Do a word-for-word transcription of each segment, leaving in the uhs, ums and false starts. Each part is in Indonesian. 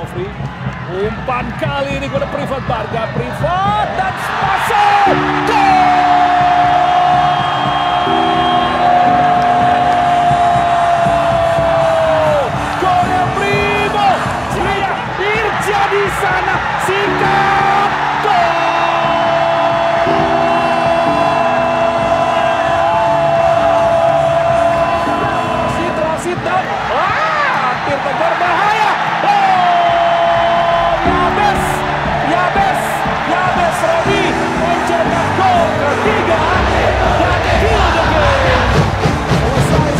Nofri. Umpan kali ini kepada Privat Barga. Privat dan masuk. Gol! Golnya Primo. Jaya Irja di sana. Sikap. Gol! Sita. Wah, hampir tegar bahaya. Oh, Yabes, Yabes, Yabes Robi mencetak gol ketiga dan kill the game. Selesai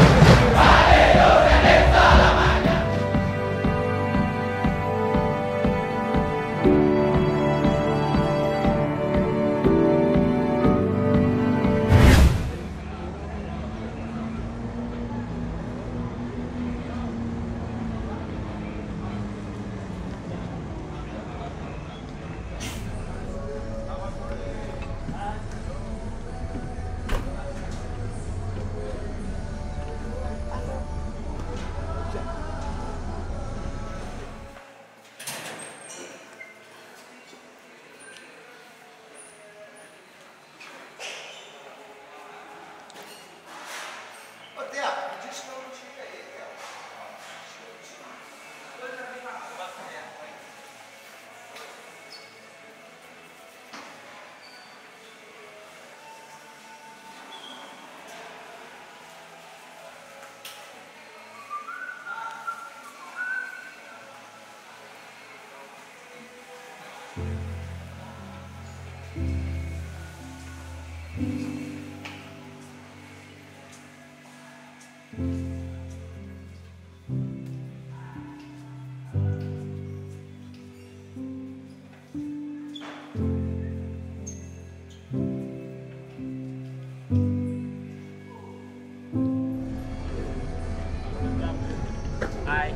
Hai.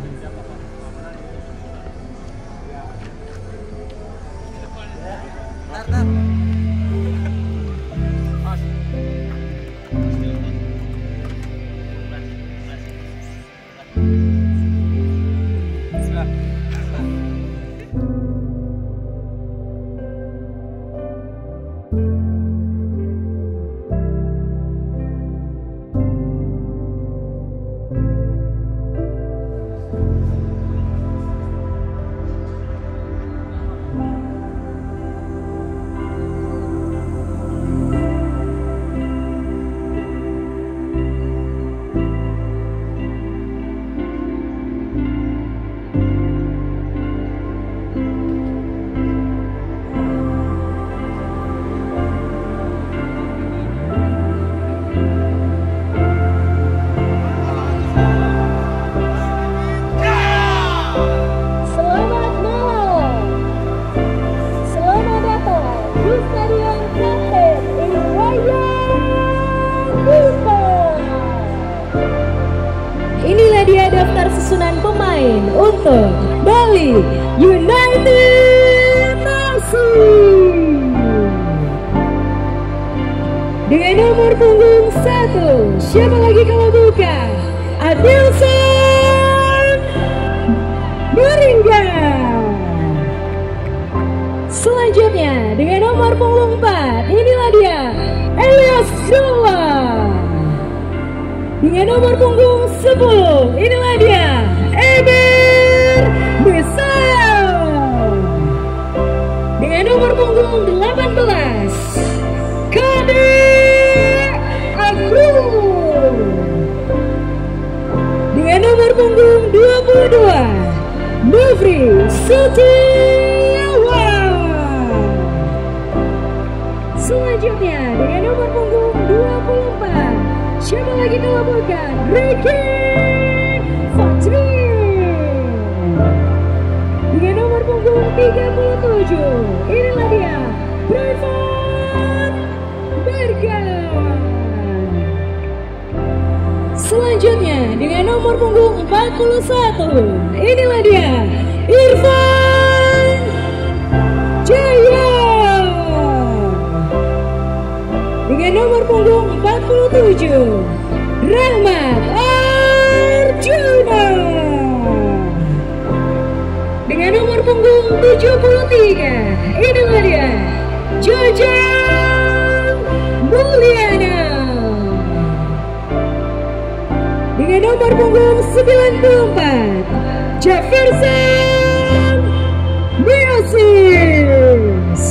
Inilah dia daftar susunan pemain untuk Bali United F C. Dengan nomor punggung satu, siapa lagi kalau bukan Adilson Beringan. Selanjutnya dengan nomor punggung empat, inilah dia Elias Jola. Dengan nomor punggung sepuluh, inilah dia Eber Besar. Dengan nomor punggung delapan belas, Kade Agung. Dengan nomor punggung dua puluh dua, Nofri Setiawan. Selanjutnya dengan nomor punggung dua puluh empat, siapa lagi kalau bukan Ricky Fatri. Dengan nomor punggung tiga puluh tujuh, inilah dia Privat Barga. Selanjutnya dengan nomor punggung empat puluh satu, inilah dia Irfan Jaya. Dengan nomor punggung empat puluh tujuh, Rahmat Arjuna. punggung tujuh puluh tiga, inilah dia Jajang Mulyana. Dengan nomor punggung sembilan puluh empat, Jefferson Miosis.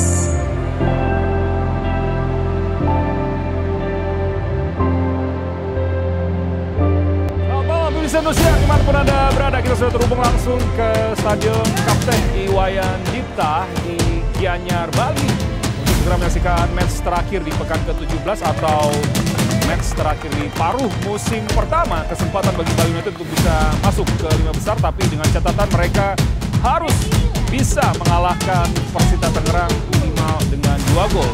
Indonesia dimanapun Anda berada, kita sudah terhubung langsung ke Stadion Kapten Iwayan Dipta di Gianyar, Bali untuk segera menyaksikan match terakhir di pekan ke tujuh belas atau match terakhir di paruh musim pertama. Kesempatan bagi Bali United untuk bisa masuk ke lima besar, tapi dengan catatan mereka harus bisa mengalahkan Persita Tangerang minimal dengan dua gol.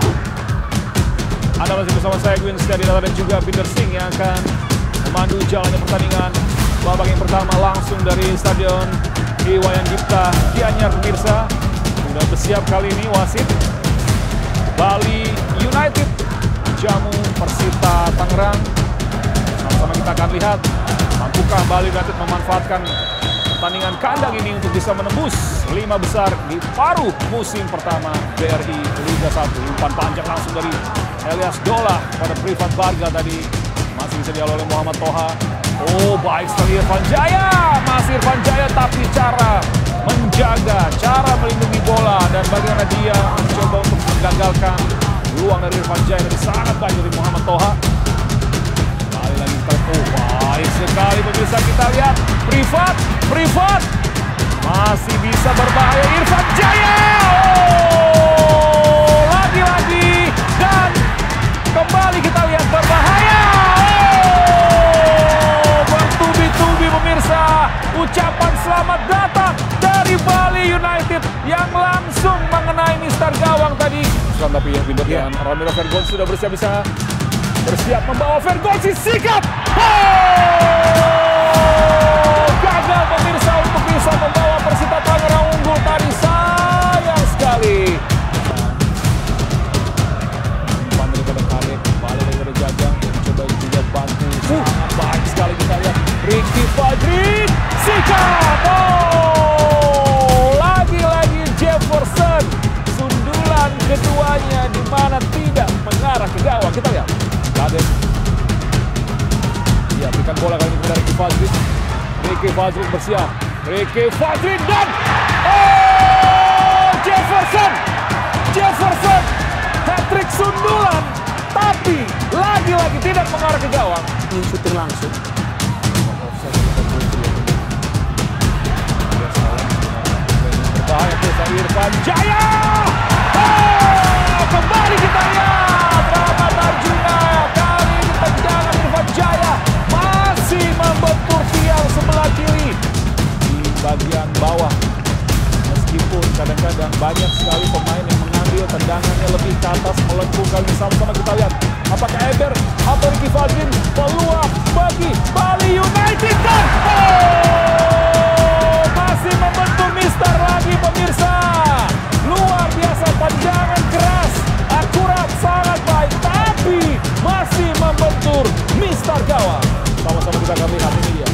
Anda masih bersama saya, Gwin Setiadinata, dan juga Binder Singh yang akan memandu jalannya pertandingan babak yang pertama langsung dari Stadion Iwayan Dipta Gianyar. Pemirsa, sudah bersiap kali ini wasit Bali United jamu Persita Tangerang. Sama-sama kita akan lihat mampukah Bali United memanfaatkan pertandingan kandang ini untuk bisa menembus lima besar di paruh musim pertama B R I Liga satu. Umpan panjang langsung dari Elias Dola pada Privat Barga tadi, masih bisa dialog oleh Muhammad Toha. Oh, baik sekali Irfan Jaya. Masih Irfan Jaya, tapi cara menjaga, cara melindungi bola, dan bagaimana dia mencoba untuk menggagalkan peluang dari Irfan Jaya dari sangat baik dari Muhammad Toha. Kali lagi kita, oh baik sekali pemirsa, kita lihat Privat, Privat masih bisa berbahaya. Irfan Jaya, oh lagi-lagi, dan kembali kita lihat berbahaya. Oh, bertubi-tubi pemirsa, ucapan selamat datang dari Bali United yang langsung mengenai mister gawang tadi. Tapi yang Binder dan Ramiro Vergonzi sudah bersiap bisa bersiap membawa Vergonzi, sikat. Oh, gagal pemirsa untuk bisa membawa Persita Tangerang unggul tadi, sayang sekali. Sangat baik sekali kita lihat Ricky Fajrin, sikat. Oh, lagi-lagi Jefferson, sundulan keduanya di mana tidak mengarah ke gawang. Kita lihat Kaden, dia berikan bola kali ini kepada Ricky Fajrin. Ricky Fajrin bersiap, Ricky Fajrin, dan oh, Jefferson, Jefferson hat-trick sundulan, tapi lagi-lagi tidak mengarah ke gawang. Ini syuting langsung. Berbahaya kita Irfan Jaya. Oh, kembali kita lihat Rahmat Arjuna. Kali ini tendangan Irfan Jaya masih membentur tiang sebelah kiri di bagian bawah. Meskipun kadang-kadang banyak sekali pemain yang mengambil tendangannya lebih ke atas, melengkung. Kali ini sama-sama kita lihat apakah Eber atau Ricky Fajrin, peluang bagi Bali United, dan oh, masih membentur mister lagi pemirsa. Luar biasa, tendangan keras, akurat, sangat baik, tapi masih membentur mister gawang. Sama-sama kita akan lihat ini dia.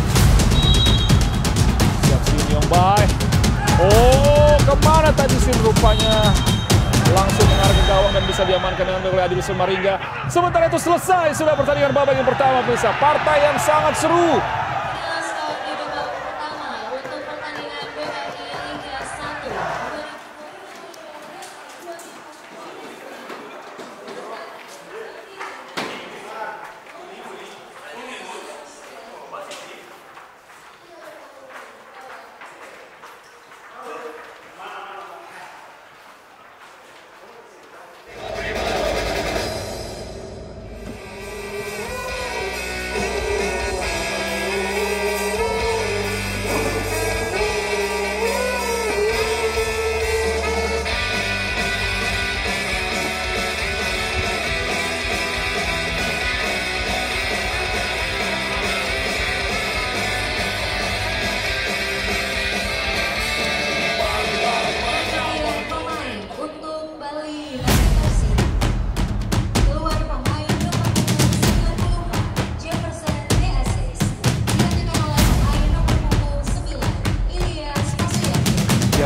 Siap Sin Yong Bai. Oh, kemana tadi Sin, rupanya langsung mengarah ke gawang dan bisa diamankan dengan oleh Adil Sumaringga. Sementara itu selesai sudah pertandingan babak yang pertama, pemirsa. Partai yang sangat seru.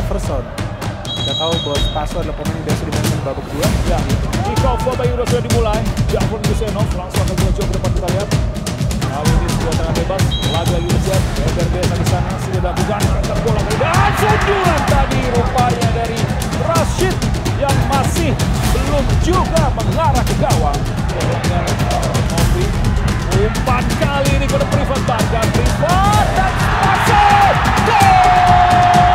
Everson. Kita tahu bahwa Spaso adalah pemain yang biasa dimainkan di babak kedua. Ya, kick off babak kedua sudah dimulai. Jafar Gusenov langsung akan menuju ke depan, kita lihat. Kali ini sebuah tenang bebas, lagi-lagi ngejar, Eber Beta di sana sudah dilakukan, angkat bola dan sundulan tadi rupanya dari Rashid yang masih belum juga mengarah ke gawang. Pelanggan Novi, umpan kali ini kepada Privat Barga, Privat dan masuk, gol!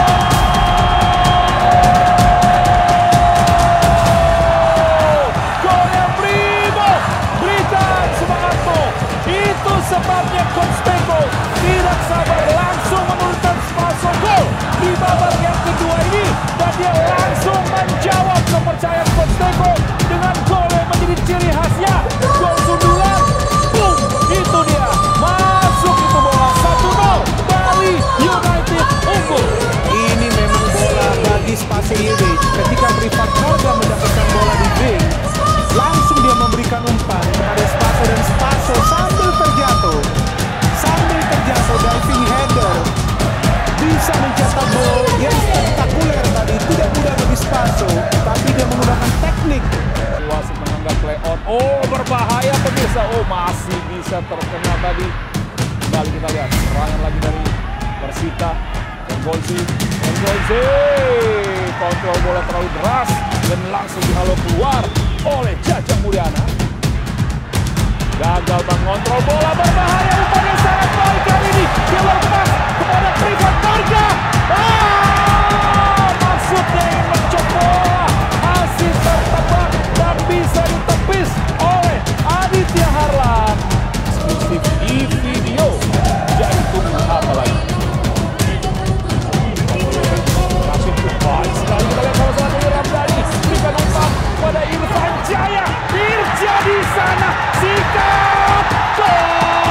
Golnya Primo, berikan semangatmu. Itu sebabnya Coach Teko tidak sabar langsung menurunkan Spaso gol di babak yang kedua ini, dan dia langsung menjawab kepercayaan Coach Teko dengan gol yang menjadi ciri khasnya, gol sundulan. Boom, itu dia, masuk itu bola. Satu nol, Bali United unggul. Ini memang bola bagi Spaso I W. Ketika Privat Barga mendapatkan bola di wing, langsung dia memberikan umpan kepada Spaso, dan Spaso sambil terjatuh, sambil terjatuh diving header bisa mencetak gol yang spektakuler tadi. Tidak mudah bagi Spaso, tapi dia menggunakan teknik. Wasit menganggap play on. Oh, berbahaya pemirsa. Oh, masih bisa terkena tadi. Kembali kita lihat serangan lagi dari Persita. Golzi, Golzi, kontrol bola terlalu deras dan langsung dihalau keluar oleh Jajang Mulyana. Gagal mengontrol bola, berbahaya, umpan yang sangat baik kali ini. Dia lepas kepada Privat Barga. Ah, maksudnya ingin mencop bola, masih tertebak dan bisa ditepis oleh Aditya Harlan. Eksklusif di video, jadi tunggu apa lagi? Sekali kita lihat salah satu Ramdhani berikan umpan pada Irfan Jaya. Irja di sana, sikat gol.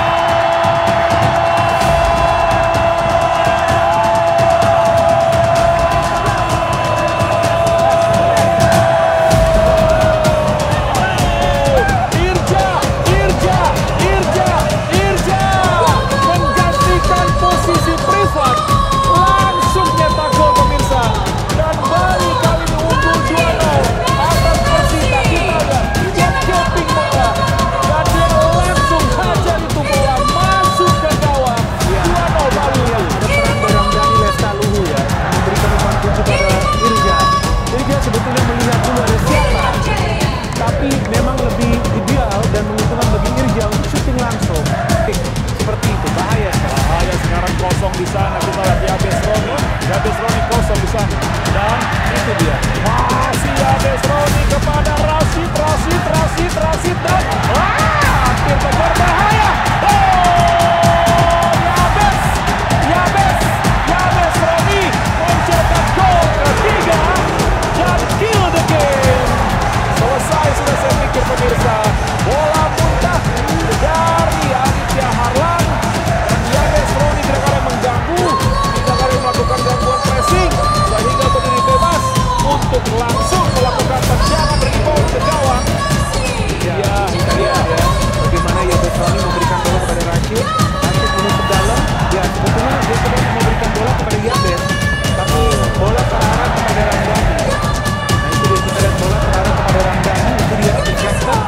Irja, Irja, Irja, Irja menggantikan posisi Privat, langsung nyetak gol pemirsa. Dan Bali kali ini unggul dua nol atas Persita. Kita lihat dia keping bola dan dia langsung hajar itu bola masuk ke gawang. dua nol Bali. Ada peran dari Ramdhani Lestaluhu ya, memberikan umpan kunci pada Irja. Irja sebetulnya melihat dulu ada siapa, tapi memang lebih ideal dan menguntungkan bagi Irja untuk syuting langsung. Seperti itu, bahaya sekarang. Bahaya sekarang kosong di sana. Kita lihat Yabes Roni, Yabes Roni kosong di sana. Dan itu dia, masih Yabes Roni kepada Rashid, Rashid, Rashid, Rashid dan wah, hampir berbahaya. Oh, Yabes, Yabes, Yabes Roni mencetak gol ketiga dan kill the game. Selesai sudah, saya pikir pemirsa. Bola muntah dari Aditya Harlan dan Yabes Roni tidak kali mengganggu, tidak kali melakukan gangguan pressing sehingga berdiri bebas untuk langsung melakukan tendangan rebound ke gawang. Ya, Ya, kita ya, lihat ya, bagaimana Yabes Roni memberikan bola kepada Rashid. Rashid menutup dalam. Ya, sebetulnya dia sudah memberikan bola kepada Yabes, tapi bola terarah kepada Ramdhani. Nah itu dia, kita lihat bola terarah kepada Ramdhani. Itu dia deflector.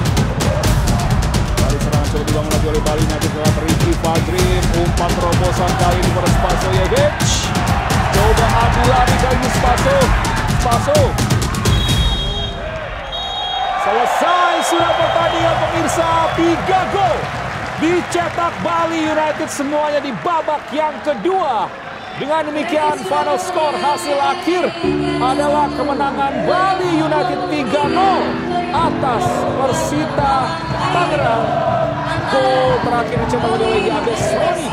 kali serangan coba dibangun lagi oleh Bali United lewat Ricky Fadrin. Umpan terobosan kali ini pada Spasojevic. Coba adu lari kali ini Spaso. Spaso. Selesai sudah pertandingan pemirsa. Tiga gol dicetak Bali United semuanya di babak yang kedua. Dengan demikian final skor hasil akhir adalah kemenangan Bali United tiga nol atas Persita Tangerang. Gol terakhir dicetak oleh Yabes Roni.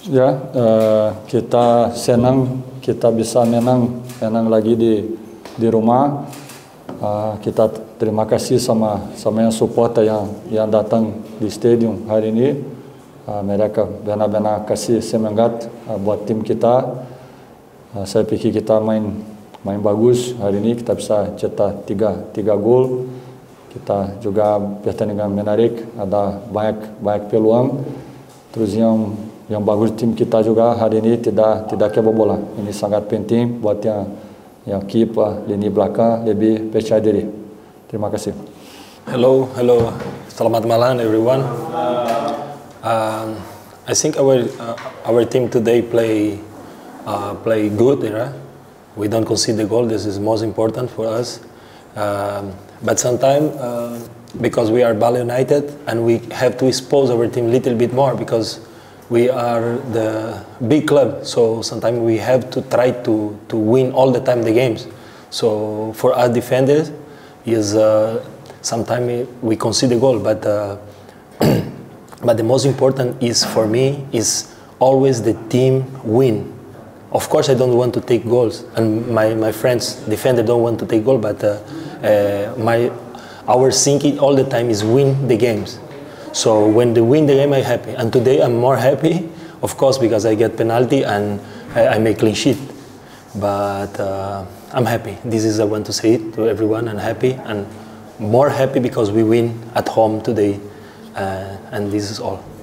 Ya, uh, kita senang kita bisa menang menang lagi di di rumah. Uh, kita terima kasih sama sama yang supporter yang yang datang di stadium hari ini. Uh, mereka benar-benar kasih semangat uh, buat tim kita. Uh, saya pikir kita main main bagus hari ini. Kita bisa cetak tiga tiga gol. Kita juga pertandingan menarik. Ada banyak banyak peluang. Terus yang yang bagus tim kita juga hari ini tidak tidak kebobolan. Ini sangat penting buat yang yang keeper lini belakang lebih percaya diri. Terima kasih. Hello, hello. Selamat malam everyone. Um, I think our uh, our team today play uh, play good, right? We don't concede the goal. This is most important for us. Um, but sometimes uh, because we are Bali United and we have to expose our team a little bit more because we are the big club, so sometimes we have to try to, to win all the time the games. So for us defenders, is uh, sometimes we concede the goal, but uh, but the most important is for me is always the team win. Of course, I don't want to take goals, and my, my friends defender don't want to take goal, but uh, uh, my our thinking all the time is win the games. So when they win the game, I'm happy. And today I'm more happy, of course, because I get penalty and I, I make clean sheet. But uh, I'm happy. This is I want to say it to everyone. I'm happy and more happy because we win at home today. Uh, and this is all.